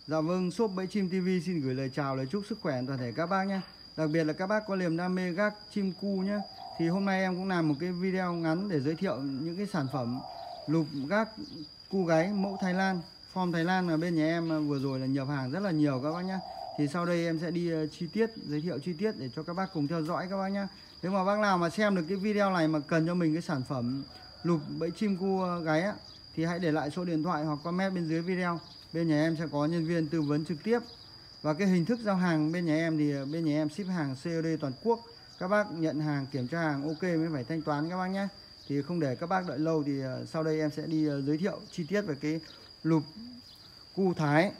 Dạ vâng, shop Bẫy Chim TV xin gửi lời chào, lời chúc sức khỏe toàn thể các bác nhé. Đặc biệt là các bác có niềm đam mê gác chim cu nhé. Thì hôm nay em cũng làm một cái video ngắn để giới thiệu những cái sản phẩm lục gác cu gáy mẫu Thái Lan, form Thái Lan mà bên nhà em vừa rồi là nhập hàng rất là nhiều các bác nhé. Thì sau đây em sẽ đi chi tiết, giới thiệu chi tiết để cho các bác cùng theo dõi các bác nhé. Nếu mà bác nào mà xem được cái video này mà cần cho mình cái sản phẩm lục bẫy chim cu gáy á, thì hãy để lại số điện thoại hoặc comment bên dưới video. Bên nhà em sẽ có nhân viên tư vấn trực tiếp. Và cái hình thức giao hàng bên nhà em thì bên nhà em ship hàng COD toàn quốc. Các bác nhận hàng, kiểm tra hàng ok mới phải thanh toán các bác nhé. Thì không để các bác đợi lâu thì sau đây em sẽ đi giới thiệu chi tiết về cái lục cu Thái.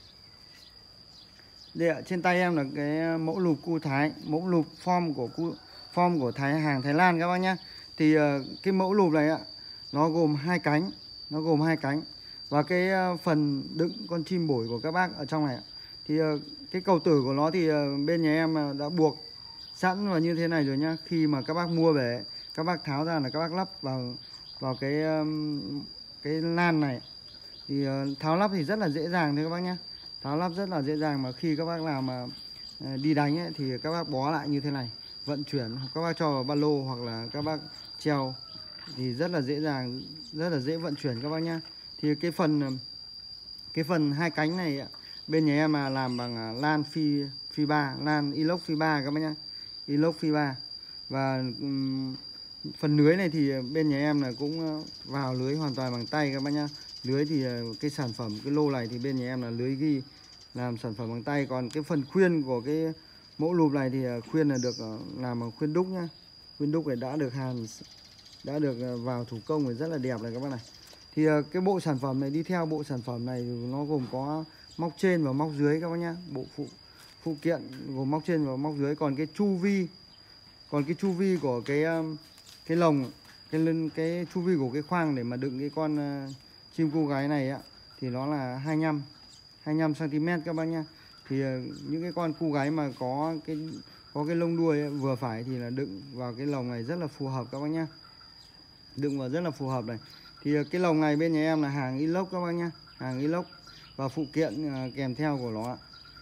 Đây ạ, trên tay em là cái mẫu lục cu Thái, mẫu lục form của hàng Thái Lan các bác nhé. Thì cái mẫu lục này ạ, nó gồm hai cánh, và cái phần đựng con chim bổi của các bác ở trong này. Thì cái cầu tử của nó thì bên nhà em đã buộc sẵn vào như thế này rồi nhá. Khi mà các bác mua về, các bác tháo ra là các bác lắp vào cái lan này. Thì tháo lắp thì rất là dễ dàng thôi các bác nhé. Tháo lắp rất là dễ dàng, mà khi các bác làm mà đi đánh ấy, thì các bác bó lại như thế này, vận chuyển các bác cho vào ba lô hoặc là các bác treo thì rất là dễ dàng, rất là dễ vận chuyển các bác nhá. Thì cái phần hai cánh này bên nhà em là làm bằng lan phi 3, lan inox phi 3 các bác nhá, inox phi 3. Và phần lưới này thì bên nhà em là cũng vào lưới hoàn toàn bằng tay các bác nhá. Lưới thì cái sản phẩm cái lô này thì bên nhà em là lưới ghi làm sản phẩm bằng tay. Còn cái phần khuyên của cái mẫu lùp này thì khuyên là được làm bằng khuyên đúc nhá. Khuyên đúc này đã được vào thủ công thì rất là đẹp này các bác này. Thì cái bộ sản phẩm này, đi theo bộ sản phẩm này thì nó gồm có móc trên và móc dưới các bác nhá. Bộ phụ kiện gồm móc trên và móc dưới. Còn cái chu vi của cái lồng, cái chu vi của cái khoang để mà đựng cái con chim cu gáy này á, thì nó là 25 cm các bác nhá. Thì những cái con cu gáy mà có cái lông đuôi ấy, vừa phải thì là đựng vào cái lồng này rất là phù hợp các bác nhá. Đựng vào rất là phù hợp này. Thì cái lồng này bên nhà em là hàng inox các bác nhá, hàng inox. Và phụ kiện kèm theo của nó,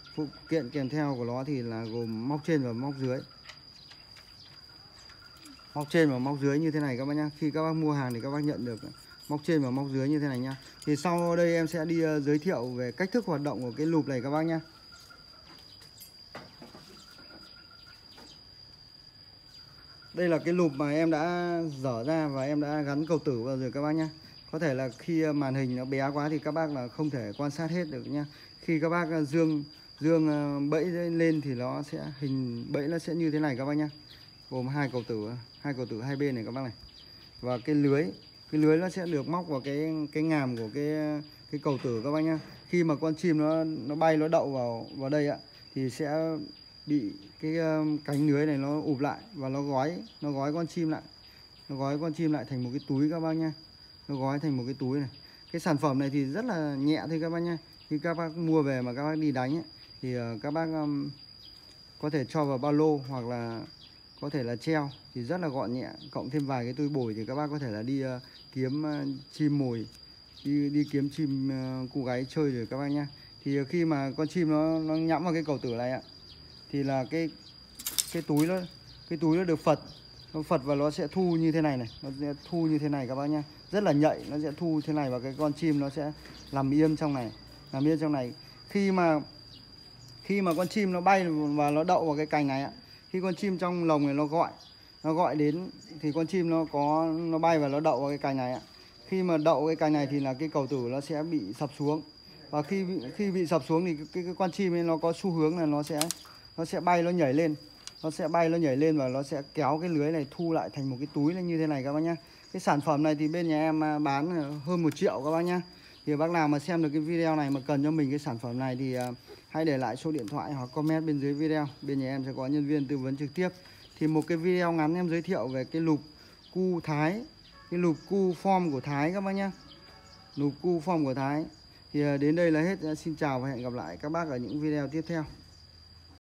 thì là gồm móc trên và móc dưới. Móc trên và móc dưới như thế này các bác nhá. Khi các bác mua hàng thì các bác nhận được móc trên và móc dưới như thế này nhá. Thì sau đây em sẽ đi giới thiệu về cách thức hoạt động của cái lùp này các bác nhá. Đây là cái lùp mà em đã dở ra và em đã gắn cầu tử vào rồi các bác nhá. Có thể là khi màn hình nó bé quá thì các bác là không thể quan sát hết được nhá. Khi các bác dương bẫy lên thì nó sẽ hình bẫy nó sẽ như thế này các bác nhá. Gồm hai cầu tử hai bên này các bác này. Và cái lưới nó sẽ được móc vào cái ngàm của cái cầu tử các bác nhá. Khi mà con chim nó bay, nó đậu vào đây ạ, thì sẽ bị cái cánh lưới này nó ụp lại và nó gói con chim lại. Nó gói con chim lại thành một cái túi các bác nhá. Nó gói thành một cái túi này. Cái sản phẩm này thì rất là nhẹ thôi các bác nhá. Khi các bác mua về mà các bác đi đánh ấy, thì các bác có thể cho vào ba lô hoặc là có thể là treo thì rất là gọn nhẹ. Cộng thêm vài cái túi bổi thì các bác có thể là đi kiếm chim mồi, đi kiếm chim cu gáy chơi rồi các bác nhá. Thì khi mà con chim nó nhắm vào cái cầu tử này ạ, thì là cái túi nó được phật và nó sẽ thu như thế này, nó sẽ thu như thế này các bác nhá. Rất là nhạy, nó sẽ thu thế này và cái con chim nó sẽ nằm yên trong này. Khi mà con chim nó bay và nó đậu vào cái cành này ạ, khi con chim trong lồng này nó gọi đến thì con chim nó bay và nó đậu vào cái cành này ạ. Khi mà đậu cái cành này thì là cái cầu tử nó sẽ bị sập xuống. Và khi bị sập xuống thì cái con chim ấy nó có xu hướng là nó sẽ bay, nó nhảy lên. Và nó sẽ kéo cái lưới này thu lại thành một cái túi như thế này các bác nhá. Cái sản phẩm này thì bên nhà em bán hơn 1 triệu các bác nhá. Thì bác nào mà xem được cái video này mà cần cho mình cái sản phẩm này thì hãy để lại số điện thoại hoặc comment bên dưới video. Bên nhà em sẽ có nhân viên tư vấn trực tiếp. Thì một cái video ngắn em giới thiệu về cái lục cu Thái, cái lục cu form của Thái các bác nhá. Lục cu form của Thái. Thì đến đây là hết. Xin chào và hẹn gặp lại các bác ở những video tiếp theo.